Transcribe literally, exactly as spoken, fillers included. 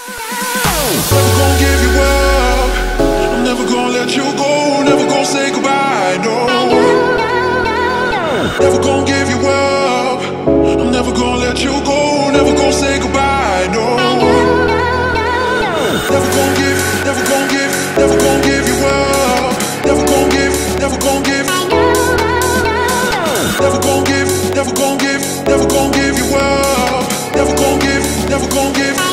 Never gonna give you up. I'm never gonna let you go. Never gonna say goodbye, no. Never gonna give you up. I'm never gonna let you go. Never gonna say goodbye, no. Never gonna give, never gonna give, never gonna give you up. Never gonna give, never gonna give. Never gonna give, never gonna give, never gonna give you up. Never gonna give, never gonna give.